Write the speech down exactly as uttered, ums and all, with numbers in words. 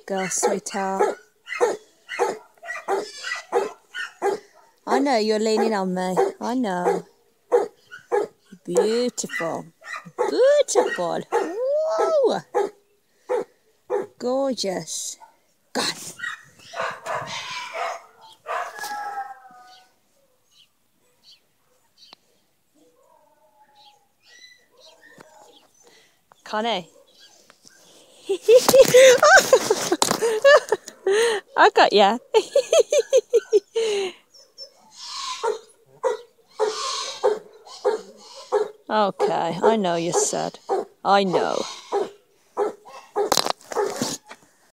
girl, sweetheart. I know you're leaning on me. I know. Beautiful. Beautiful. Woo! Gorgeous. God. Connie. I got ya. Okay, I know you're sad. I know.